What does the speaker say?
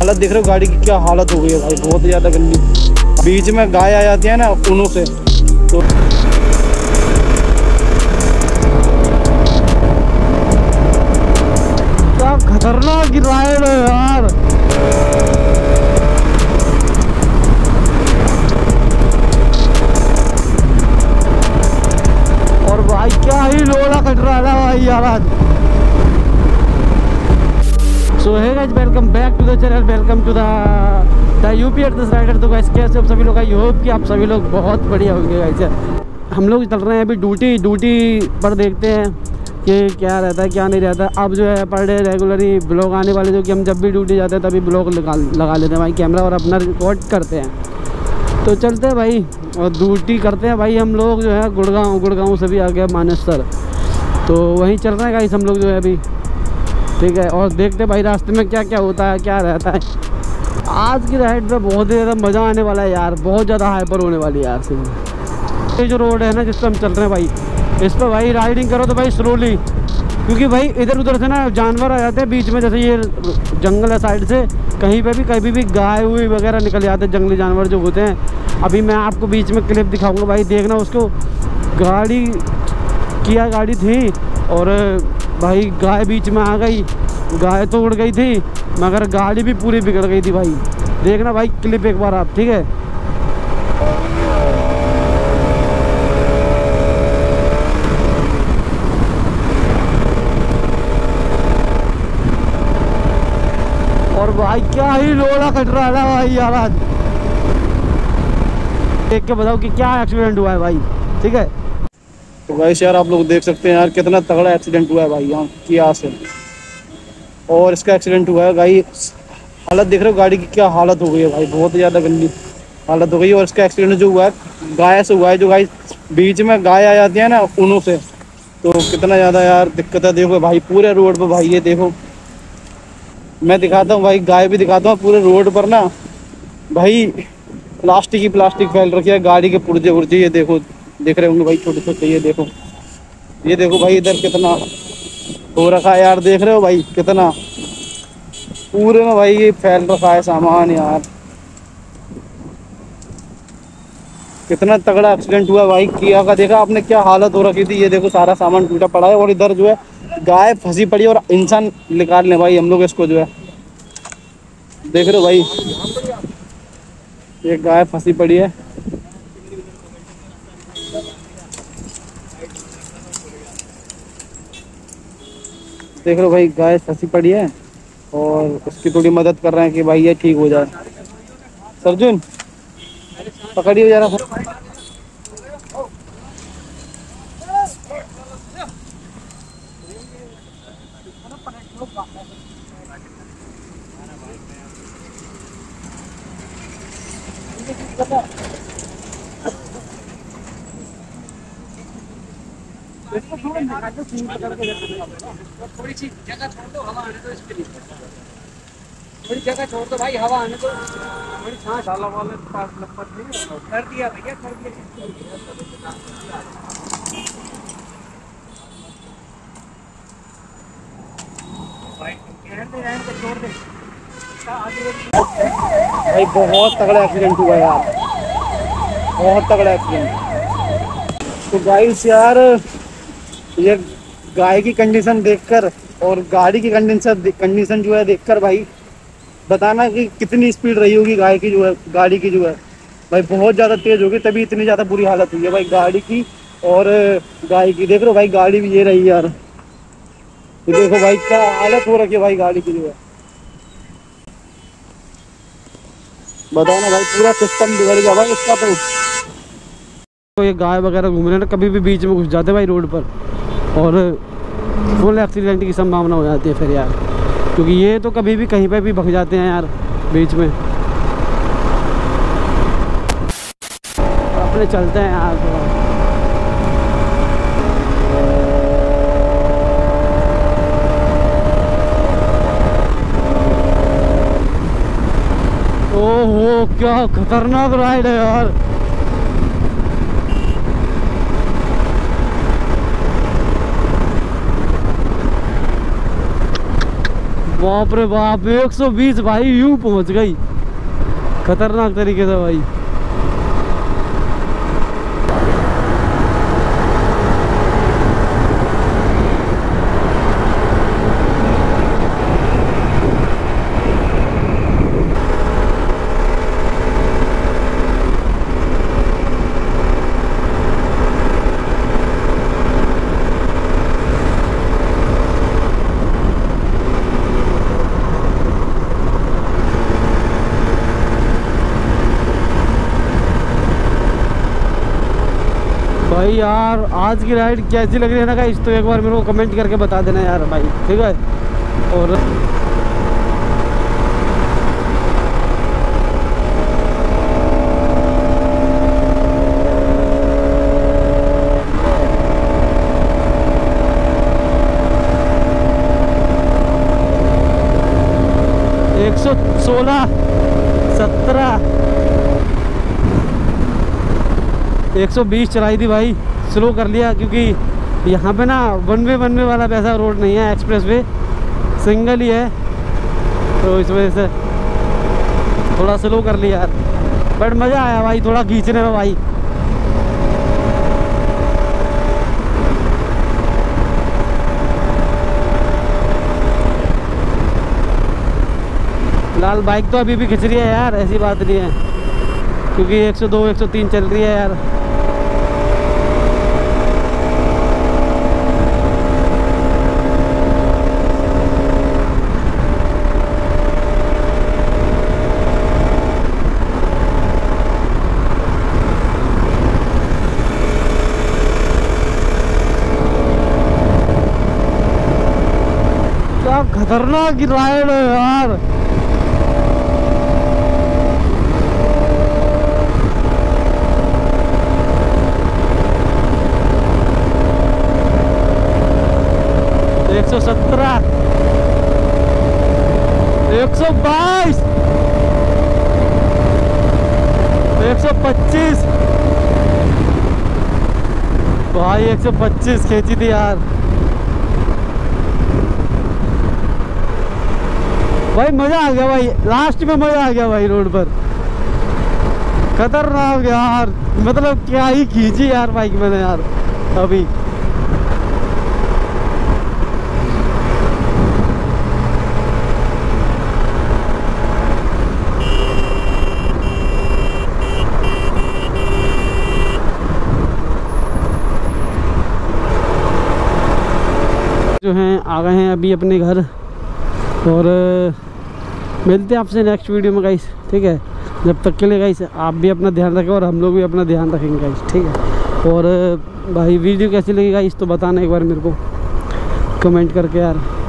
हालत देख रहे हो गाड़ी की, क्या हालत हो गई है भाई, बहुत ज़्यादा गंदी। बीच में गाय आ जाती है ना उन्हों से, तो क्या खतरनाक राइड है यार। और भाई क्या ही लोला कट रहा है भाई यार आज। So hey guys, welcome back to the channel, welcome to the UP at this rider. तो गाइस कैसे आप सभी लोग, आई होप कि आप सभी लोग बहुत बढ़िया होंगे। गाइस हम लोग चल रहे हैं अभी ड्यूटी पर, देखते हैं कि क्या रहता है क्या नहीं रहता। अब जो है पर डे रेगुलरली ब्लॉग आने वाले, जो कि हम जब भी ड्यूटी जाते हैं तभी ब्लॉग लगा लेते हैं भाई कैमरा और अपना रिकॉर्ड करते हैं। तो चलते हैं भाई और ड्यूटी करते हैं भाई। हम लोग जो है गुड़गांव से भी आ गया मानेसर, तो वहीं चल रहे हैं गाइस हम लोग जो है अभी, ठीक है। और देखते हैं भाई रास्ते में क्या क्या होता है, क्या रहता है। आज की राइड पे बहुत ही ज़्यादा मज़ा आने वाला है यार, बहुत ज़्यादा हाइपर होने वाली है यार। सिर्फ ये जो रोड है ना जिस पर हम चल रहे हैं भाई, इस पर भाई राइडिंग करो तो भाई स्लोली, क्योंकि भाई इधर उधर से ना जानवर आ जाते हैं बीच में। जैसे ये जंगल है साइड से, कहीं पे भी कभी भी गाय हुई वगैरह निकल जाते हैं, जंगली जानवर जो होते हैं। अभी मैं आपको बीच में क्लिप दिखाऊंगा भाई, देखना। उसको गाड़ी थी और भाई गाय बीच में आ गई, गाय तो उड़ गई थी मगर गाड़ी भी पूरी बिगड़ गई थी भाई। देखना भाई क्लिप एक बार आप, ठीक है। और भाई क्या ही लोला कट रहा है भाई यार आज। देख के बताओ कि क्या एक्सीडेंट हुआ है भाई, ठीक है। तो गाइस यार आप लोग देख सकते हैं यार कितना तगड़ा एक्सीडेंट हुआ है भाई यहाँ किया से। और इसका एक्सीडेंट हुआ है गाइस, हालत देख रहे हो गाड़ी की, क्या हालत हो गई है भाई, बहुत ज़्यादा गंदी हालत हो गई है। और इसका एक्सीडेंट जो हुआ है गाय से हुआ है, जो गाइस बीच में गाय आ जाती है ना उन्हों से, तो कितना ज़्यादा यार दिक्कत है। देखो भाई पूरे रोड पर भाई, ये देखो मैं दिखाता हूँ भाई, गाय भी दिखाता हूँ। पूरे रोड पर ना भाई प्लास्टिक फैल रखी है, गाड़ी के पुर्जे, ये देखो देख रहे होंगे भाई छोटे छोटे, ये देखो भाई इधर कितना हो रखा है यार, देख रहे हो भाई कितना पूरे में भाई ये फैल रखा है सामान यार। कितना तगड़ा एक्सीडेंट हुआ भाई किया का, देखा आपने क्या हालत हो रखी थी। ये देखो सारा सामान टूटा पड़ा है और इधर जो है गाय फंसी पड़ी है और इंसान निकाल ले भाई हम लोग इसको जो है, देख रहे हो भाई ये गाय फंसी पड़ी है। देख लो भाई गाय फंसी पड़ी है और उसकी थोड़ी मदद कर रहे हैं कि भाई ये ठीक हो जाए। सरजुन पकड़िए जरा। थोड़ी सी जगह छोड़ दो, हवा आने दो इसके लिए, थोड़ी जगह छोड़ दो भाई, हवा आने दो, थोड़ी सांस। शाला वाले पास नंबर नहीं कर दिया भैया, कर दिया। छोड़ दे भाई बहुत तगड़ा एक्सीडेंट हुआ यार, बहुत तगड़ा एक्सीडेंट। तो गाइस यार ये गाय की कंडीशन देखकर और गाड़ी की कंडीशन जो है देखकर भाई बताना कि कितनी स्पीड रही होगी गाय की जो है, गाड़ी की जो है भाई बहुत ज़्यादा तेज़ होगी, तभी इतनी ज़्यादा बुरी हालत हुई है भाई गाड़ी की और गाय की। देख लो भाई गाड़ी भी ये रही यार, तो देखो भाई क्या हालत हो रखी है भाई गाड़ी की जो है, बताओ ना भाई पूरा सिस्टम बिगड़ गया भाई इसका। तो ये गाय वगैरह घूम रहे हैं ना, कभी भी बीच में घुस जाते हैं भाई रोड पर और फुल एक्सीडेंट की संभावना हो जाती है फिर यार, क्योंकि ये तो कभी भी कहीं पे भी भग जाते हैं यार बीच में। अपने चलते हैं यार थोड़ा। ओहो क्या खतरनाक राइड है यार। बाप रे बाप 120 भाई यूं पहुंच गई खतरनाक तरीके से भाई। भाई यार आज की राइड कैसी लग रही है ना गाइस, तो एक बार मेरे को कमेंट करके बता देना यार भाई, ठीक है। और एक 116 17 120 चलाई थी भाई, स्लो कर लिया क्योंकि यहाँ पे ना वन वे वाला वैसा रोड नहीं है, एक्सप्रेस वे सिंगल ही है, तो इस वजह से थोड़ा स्लो कर लिया यार। बट मज़ा आया भाई थोड़ा खींचने में भाई। लाल बाइक तो अभी भी खिंच रही है यार, ऐसी बात नहीं है, क्योंकि 102 103 चल रही है यार। क्या खतरनाक राइड है यार। एक 117 122 125 भाई 125 खींची थी यार भाई। मजा आ गया भाई, लास्ट में मजा आ गया भाई रोड पर, खतरनाक यार, मतलब क्या ही खींची यार बाइक मैंने यार अभी। जो हैं आ गए हैं अभी अपने घर, और मिलते हैं आपसे नेक्स्ट वीडियो में गाइस, ठीक है। जब तक के लिए गाइस आप भी अपना ध्यान रखें और हम लोग भी अपना ध्यान रखेंगे गाइस, ठीक है। और भाई वीडियो कैसी लगी गाइस तो बताना एक बार मेरे को कमेंट करके यार।